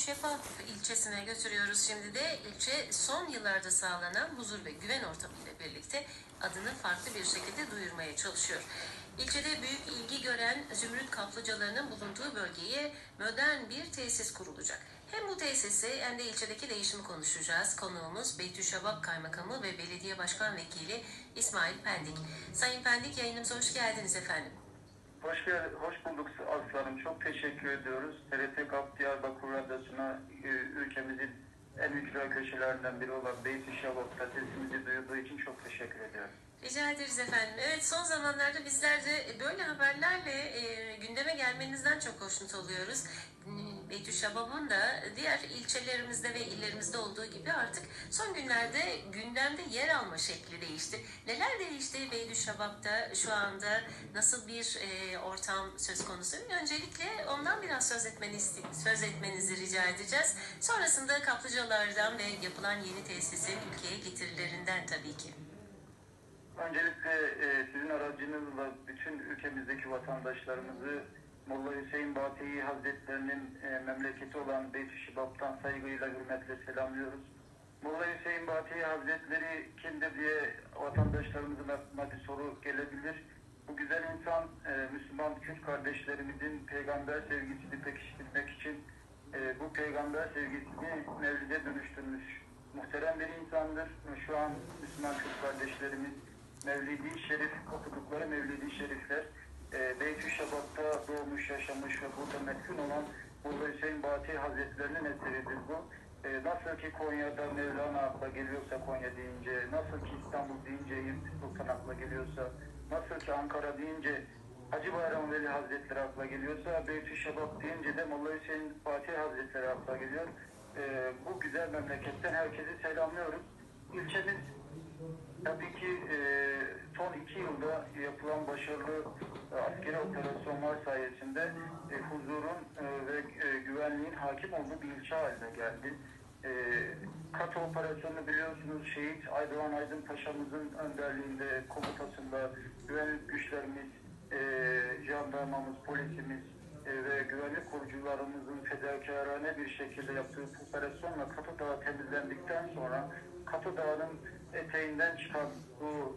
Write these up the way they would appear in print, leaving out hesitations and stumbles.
Beytüşşebap ilçesine götürüyoruz şimdi de. İlçe son yıllarda sağlanan huzur ve güven ortamıyla birlikte adını farklı bir şekilde duyurmaya çalışıyor. İlçede büyük ilgi gören zümrüt kaplıcalarının bulunduğu bölgeye modern bir tesis kurulacak. Hem bu tesisi hem de ilçedeki değişimi konuşacağız. Konuğumuz Beytüşşebap Kaymakamı ve Belediye Başkan Vekili İsmail Pendik. Sayın Pendik, yayınımıza hoş geldiniz efendim. Hoş bulduk Aslanım. Çok teşekkür ediyoruz. TRT Kap Diyarbakır Radyosu'na ülkemizin en ücra köşelerinden biri olan Beytüşşebap'ta sesimizi duyurduğu için çok teşekkür ediyorum. Rica ederiz efendim. Evet, son zamanlarda bizler de böyle haberlerle gündeme gelmenizden çok hoşnut oluyoruz. Beytüşşebap'ın da diğer ilçelerimizde ve illerimizde olduğu gibi artık son günlerde gündemde yer alma şekli değişti. Neler değişti Beytüşşebap'ta şu anda? Nasıl bir ortam söz konusu? Öncelikle ondan biraz söz etmenizi rica edeceğiz. Sonrasında kaplıcalardan ve yapılan yeni tesisin ülkeye getirilerinden tabii ki. Öncelikle sizin aracınızla bütün ülkemizdeki vatandaşlarımızı Molla Hüseyin Batihi Hazretlerinin memleketi olan Beytüşşebap'tan saygıyla, hürmetle selamlıyoruz. Molla Hüseyin Batihi Hazretleri kimdir diye vatandaşlarımızın aklına bir soru gelebilir. Bu güzel insan Müslüman Kürt kardeşlerimizin peygamber sevgisini pekiştirmek için bu peygamber sevgisini mevlide dönüştürmüş muhterem bir insandır. Şu an Müslüman Kürt kardeşlerimiz Mevlid-i Şerif, okudukları Mevlid-i Şerifler Beytüşşebap'ta doğmuş, yaşamış ve burada metkun olan Molla Hüseyin Batihi Hazretlerinin eseridir bu. Nasıl ki Konya'da Mevlana akla geliyorsa Konya deyince, nasıl ki İstanbul deyince Yıldız Sultan akla geliyorsa, nasıl ki Ankara deyince Hacı Bayram Veli Hazretleri akla geliyorsa, Beytüşşebap deyince de Molla Hüseyin Batihi Hazretleri akla geliyor. Bu güzel memleketten herkesi selamlıyoruz. İlçemiz tabii ki son 2 yılda yapılan başarılı askeri operasyonlar sayesinde huzurun ve güvenliğin hakim olduğu bir ilçe haline geldi. Katı operasyonu biliyorsunuz, Şehit Aydoğan Aydın Paşa'mızın önderliğinde, komutasında güvenlik güçlerimiz, jandarmamız, polisimiz ve güvenlik korucularımızın fedakarane bir şekilde yaptığı operasyonla Katı Dağı temizlendikten sonra Katı Dağı'nın eteğinden çıkan bu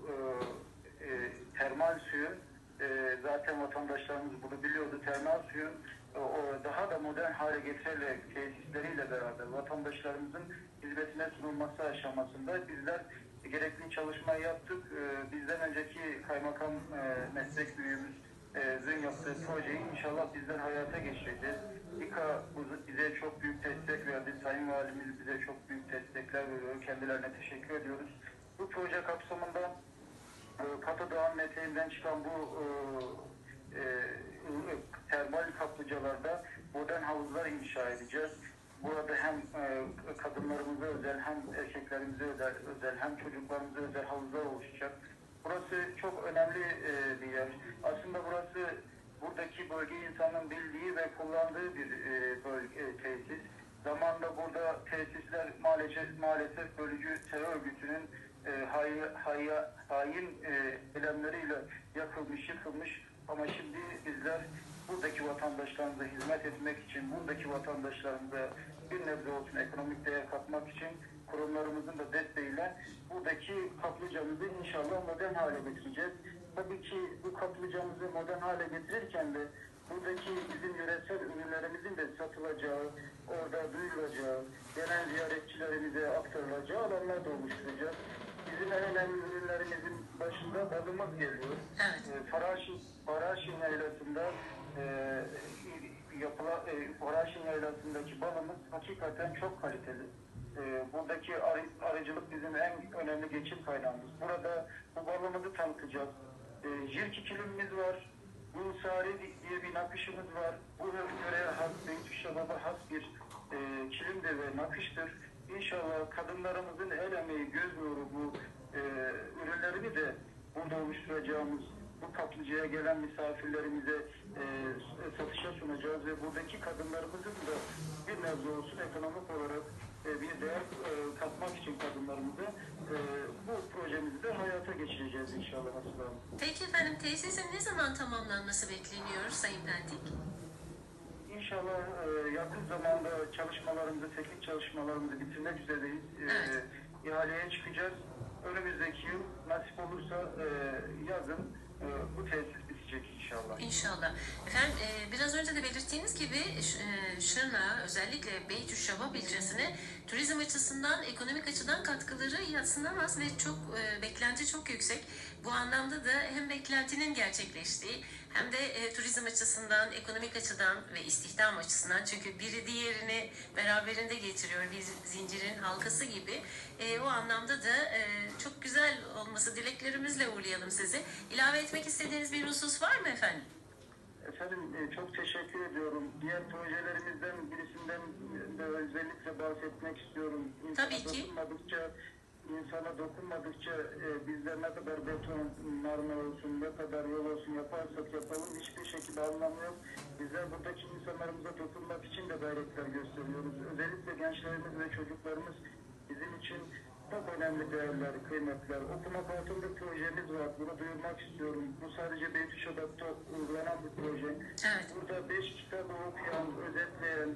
termal suyu zaten vatandaşlarımız bunu biliyordu. Termal suyu daha da modern hale getirerek tesisleriyle beraber vatandaşlarımızın hizmetine sunulması aşamasında bizler gerekli çalışmayı yaptık. Bizden önceki kaymakam meslek büyüğümüzün yaptığı projeyi inşallah bizler hayata geçireceğiz. İKA bize çok büyük destek verdi. Sayın Valimiz bize çok büyük destekler veriyor. Kendilerine teşekkür ediyoruz. Bu proje kapsamında Katı Dağı'nın eteğinden çıkan bu termal kaplıcalarda modern havuzlar inşa edeceğiz. Burada hem kadınlarımıza özel, hem erkeklerimize özel, hem çocuklarımıza özel havuzlar oluşacak. Burası çok önemli bir yer. Aslında burası buradaki bölge insanın bildiği ve kullandığı bir tesis. Zamanında burada tesisler maalesef bölücü terör örgütünün hain eylemleriyle yakılmış, yıkılmış. Ama şimdi bizler buradaki vatandaşlarımıza hizmet etmek için, buradaki vatandaşlarımıza bir nebze olsun ekonomik değer katmak için kurumlarımızın da desteğiyle buradaki kaplıcamızı inşallah modern hale getireceğiz. Tabii ki bu kaplıcamızı modern hale getirirken de buradaki bizim yöresel ürünlerimizin de satılacağı, orada duyulacağı, gelen ziyaretçilerimize aktarılacağı alanlar da oluşturacağız. Bizim en önemli ürünlerimizin başında balımız geliyor. Evet. Faraşin Yaylası'nda Faraşin Yaylası'ndaki balımız hakikaten çok kaliteli. Buradaki arıcılık bizim en önemli geçim kaynağımız. Burada bu balımızı tanıtacağız. Jirki kilimimiz var. Gülsari diye bir nakışımız var. Bu yöreye has, Beytüşşebap'a has bir kilimdir ve nakıştır. İnşallah kadınlarımızın el emeği, göz nuru bu ürünlerini de burada oluşturacağımız bu kaplıcaya gelen misafirlerimize satışa sunacağız ve buradaki kadınlarımızın da bir nebze olsun ekonomik olarak bir değer katmak için kadınlarımıza bu projemizi de hayata geçireceğiz inşallah. Peki efendim, tesisin ne zaman tamamlanması bekleniyor Sayın Pendik? İnşallah yakın zamanda teknik çalışmalarımızı bitirmek üzereyiz. Evet. İhaleye çıkacağız. Önümüzdeki yıl nasip olursa yazın bu tesis bitecek inşallah. İnşallah. Efendim biraz önce de belirttiğiniz gibi Şırnak'a, özellikle Beytüşşebap ilçesine turizm açısından, ekonomik açıdan katkıları yadsınamaz ve çok beklenti çok yüksek. Bu anlamda da hem beklentinin gerçekleştiği hem de turizm açısından, ekonomik açıdan ve istihdam açısından, çünkü biri diğerini beraberinde getiriyor, bir zincirin halkası gibi. O anlamda da çok güzel olması dileklerimizle uğurlayalım sizi. İlave etmek istediğiniz bir husus var mı efendim? Efendim çok teşekkür ediyorum. Diğer projelerimizden birisinden de özellikle bahsetmek istiyorum. Tabii ki. İnsana dokunmadıkça bizler ne kadar beton, marmara olsun, ne kadar yol olsun yaparsak yapalım hiçbir şekilde anlamı yok. Bizler buradaki insanlarımıza dokunmak için de gayretler gösteriyoruz. Özellikle gençlerimiz ve çocuklarımız bizim için çok önemli değerler, kıymetler. Okumak altında projemiz var. Bunu duyurmak istiyorum. Bu sadece Beytüşşebap'ta uygulanan bir proje. Evet. Burada 5 kitabı okuyan, özetleyen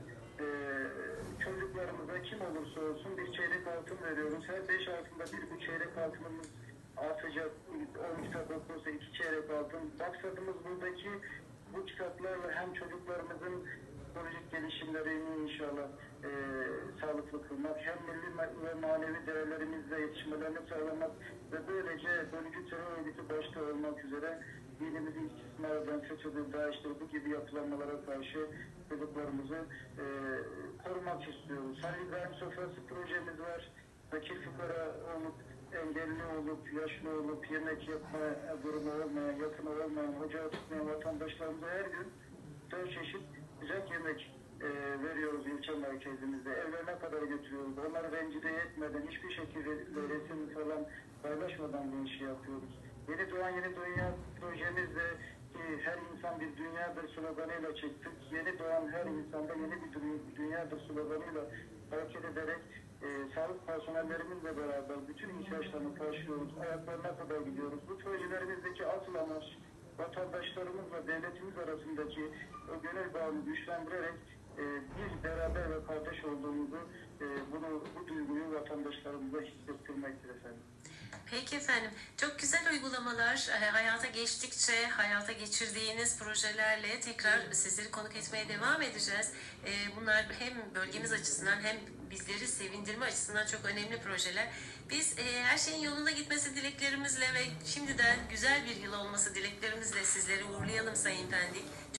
çocuklarımıza kim olursa olsun bir çeyrek altın veriyoruz. Her 5 altında bu çeyrek altınımız artacak. 10 kitap okursa 2 çeyrek altın. Maksadımız buradaki bu kitaplarla hem çocuklarımızın psikolojik gelişimlerini inşallah sağlıklı kılmak, hem milli ve manevi değerlerimizle yetişmelerini sağlamak ve böylece bölücü terör örgütü başta olmak üzere dinimizi istismardan, FETÖ'dür, DAEŞ'tir bu gibi yapılanmalara karşı çocuklarımızı korumak istiyoruz. Halil İbrahim Sofrası projemiz var. Fakir fukara olup, engelli olup, yaşlı olup, yemek yapma durumu olmayan, yakını olmayan, ocağı tutmayan vatandaşlarımıza her gün 4 çeşit sıcak yemek veriyoruz ilçe merkezimizde. Evlerine kadar götürüyoruz. Onları rencide etmeden, hiçbir şekilde resim falan paylaşmadan bu işi yapıyoruz. Yeni Doğan Yeni Dünya projemizde her insan bir dünyadır sloganıyla çıktık. Yeni doğan her insanda yeni bir dünyadır sloganıyla hareket ederek sağlık personellerimizle beraber bütün ihtiyaçlarını karşılıyoruz. Ayaklarına kadar gidiyoruz. Bu projelerimizdeki asıl amaç vatandaşlarımızla devletimiz arasındaki o gönül bağını güçlendirerek bir beraber ve kardeş olduğumuzu bu duyguyu vatandaşlarımıza hissettirmektir efendim. Peki efendim, çok güzel uygulamalar hayata geçtikçe, hayata geçirdiğiniz projelerle tekrar sizleri konuk etmeye devam edeceğiz. Bunlar hem bölgemiz açısından hem bizleri sevindirme açısından çok önemli projeler. Biz her şeyin yolunda gitmesi dileklerimizle ve şimdiden güzel bir yıl olması dileklerimizle sizleri uğurlayalım Sayın Pendik.